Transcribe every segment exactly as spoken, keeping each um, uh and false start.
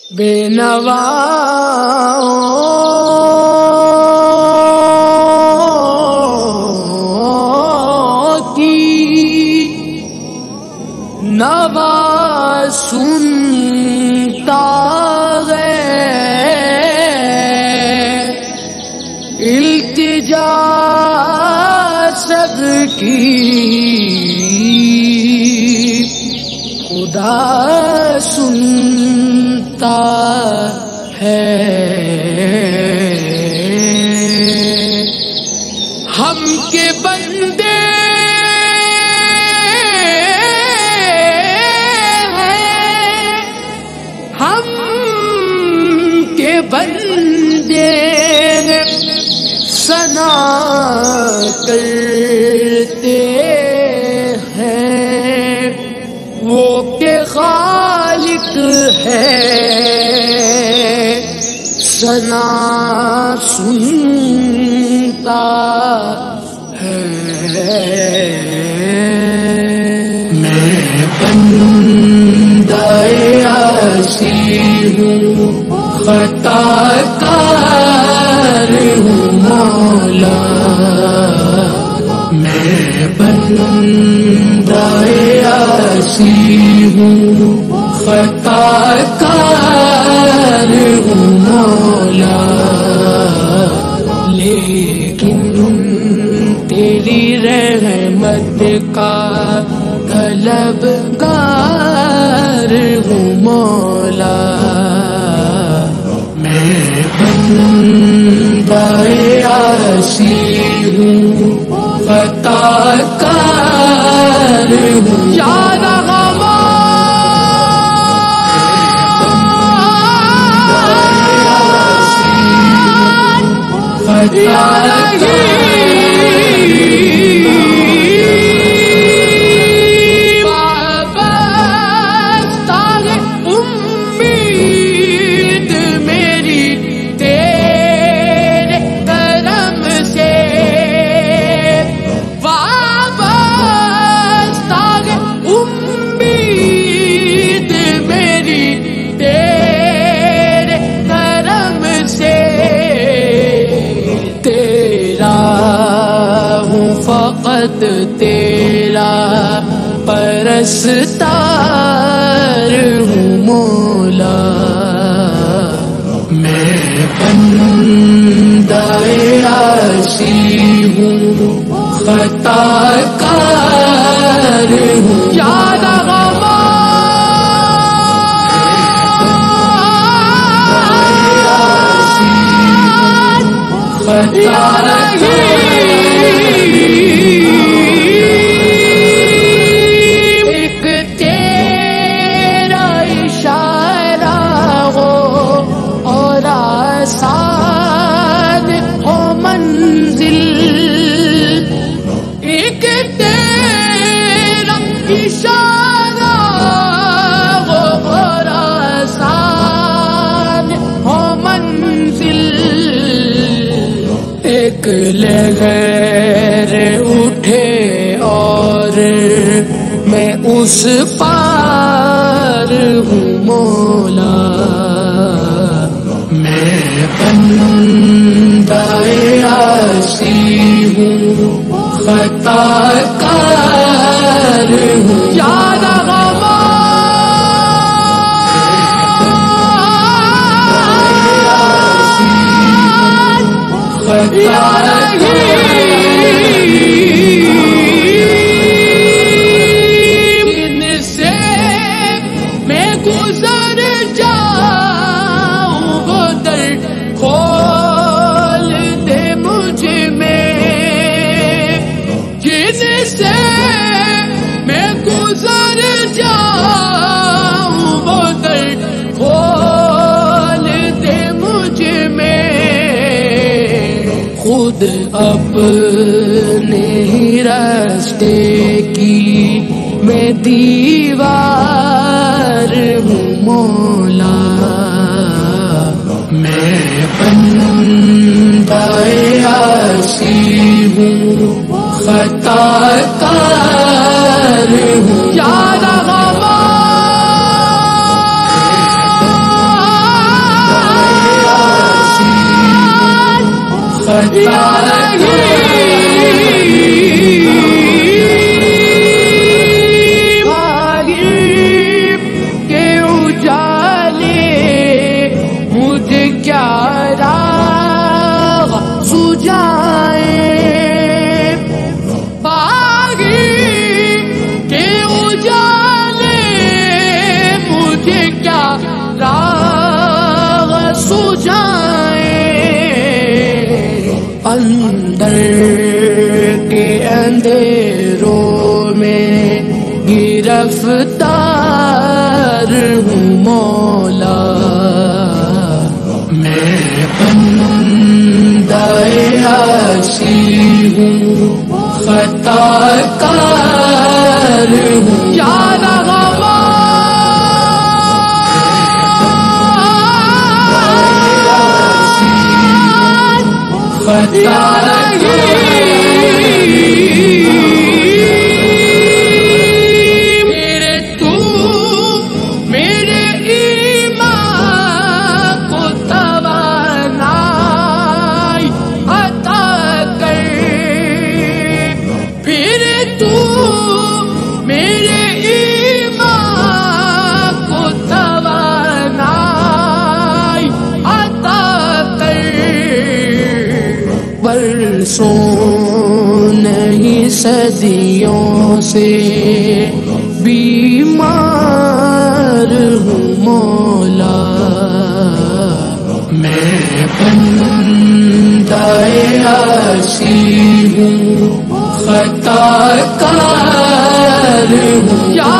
بے نوا کی نوا سنتا ہے، التجا سب کی خدا سنتا ہے۔ ہم کے بندے ہیں، ہم کے بندے ثنا کرتے ہیں، وہ کہ خالق ہے ثنا سنتا ہے۔ میں بندہ عاصی ہوں، خطا کار ہوں مولا، میں بندہ عاصی ہوں، خطا کار ہوں مولا، لیکن تیری رحمت کا طلبگار ہوں مولا، میں بندہ عاصی ہوں، خطا کار ہوں یا فقط تیرا پرستار ہوں مولا، میں بندہ عاصی ہوں، خطا کار ہوں یا ایک تیرا اشارہ ہو اور آسان ہو منزل، ایک تیرا اشارہ ہو اور آسان ہو منزل، ایک لہر اٹھے اور میں اس پار ہوں مولا، میں بندہ عاصی ہوں، خطا کار ہوں یا ان سے میں گزر جاؤں، وہ در کھول دے مجھ میں، جن سے میں گزر جاؤں، وہ در کھول دے مجھ میں، خود اپنے ہی راستے کی میں دیوار ہوں مولا، میں بندہ عاصی ہوں، خطا کار ہوں یا کے اجالے مجھے کیا راہ سجائے، کے اجالے مجھے کیا راہ سجائے، اندر کے اندھیروں میں گرفتار ہوں مولا، میں بندہ عاصی ہوں، خطا کار ہوں، یا میرے تو میرے ایمان کو توانائی عطا کر، پھر تو میرے ایمان کو توانائی عطا کر، برسوں نہیں صدیوں سے بیمار ہوں مولا، میں بندہ عاصی ہوں، خطا کار ہوں، یا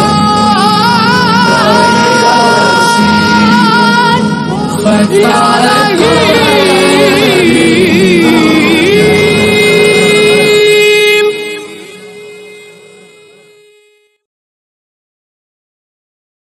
خطا